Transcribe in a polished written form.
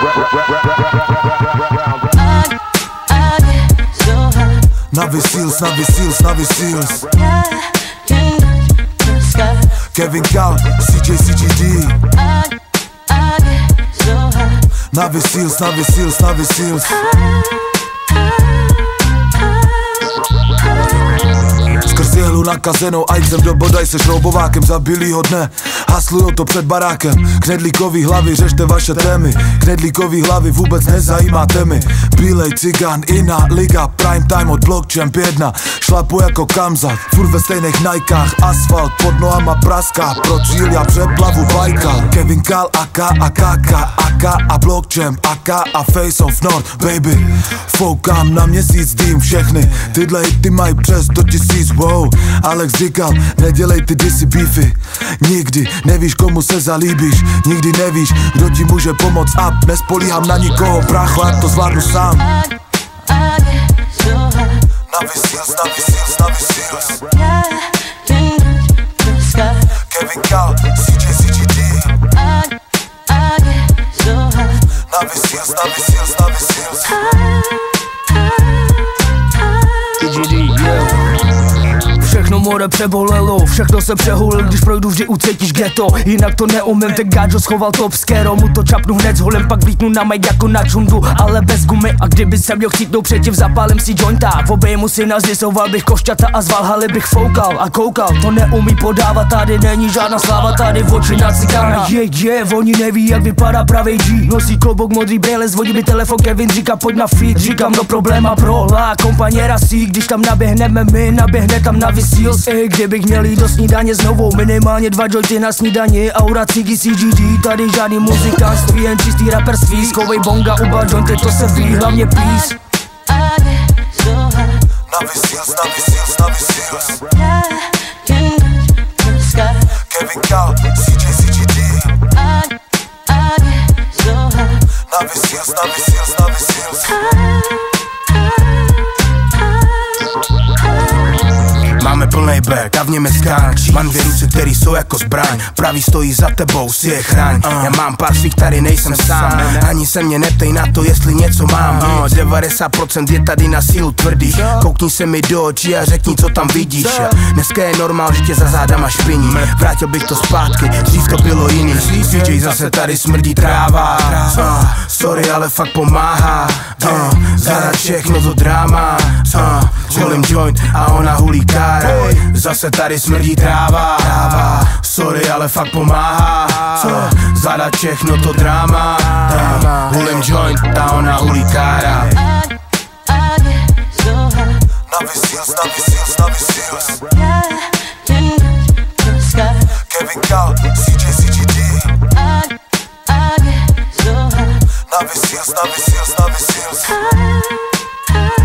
Navy Seals. Kevin Cal, CGD. Navy Seals. Skrz jehlu nakazenou ajcem do bodaj se šroubovákem za bílýho dne. Haslujou to před barákem. Knedlíkový hlavy, řešte vaše témy. Knedlíkový hlavy vůbec nezajímáte mi. Bílej cigán, jiná liga. Prime time od Block Champ 1. Šlapu jako Kamzat, furt ve stejných Nikách. Asfalt pod nohama praská. Pro cíl já přeplavu bajka. Kevin Cal, AK a Block Champ, AK a Face of North, baby. Foukám na měsíc, dým všechny. Tyhle hity mají přes 100 000, wow. Alex říkal, nedělej ty disy beefy. Nikdy nevíš, komu se zalíbíš. Nikdy nevíš, kdo ti může pomoct up. Nespolíhám na nikoho, brácho, já to zvládnu sám. Navy Seals. Kevin Cal, CGD. Navy Seals. CGD, yeah. Všechno more přebolelo, všechno se přehulil, když projdu vždy ucítíš ghetto. Jinak to neumím, ten gáčo schoval top skero, mu to čapnu hned s holem, pak vlítnu na mic jako na čundu, ale bez gumy. A kdyby se měl chytnout předtím, zapálím si jointa. V obejmu si nazdisoval bych košťata a z Valhaly bych foukal a koukal. To neumí podávat, tady není žádná sláva, tady v oči na cigána. Oni neví, jak vypadá pravej G. Nosí klobouk, modrý brýle, zvodí mi telefon, Kevin říká pojď na feed. Říkám no probléma pro la kompaněra si, když tam naběhneme my, naběhne tam Navy Seals. Kdybych měl jít do snídaně znovu, minimálně 2 jointy na snídaní. Aura cigy CGD, tady žádný muzikantství, jen čistý raperství. Schovej bonga, uba jointy, to se ví, hlavně peace. Navy Seals. Kevin Cal, CGD. Navy Seals. Máme plnej bag a v něm je skán. Mám 2 ruce, který jsou jako zbraň. Pravý stojí za tebou, si je chráň. Já mám pár svých, tady nejsem sám. Ani se mě neptej na to, jestli něco mám. 90% je tady na sílu tvrdý. Koukni se mi do očí a řekni, co tam vidíš. Dneska je normál, že tě za zádama špiní. Vrátil bych to zpátky, dřív to bylo jiný. CJ zase tady smrdí tráva. Sorry, ale fakt pomáhá. Zadat všechno to dráma. Holím joint a ona hulí kára. Zase tady smrdí tráva. Sorry, ale fakt pomáhá. Zadat všechno to dráma. Hulím joint a ona hulí kára. Navy Seals. Kevin Cal, CGD. Navy Seals.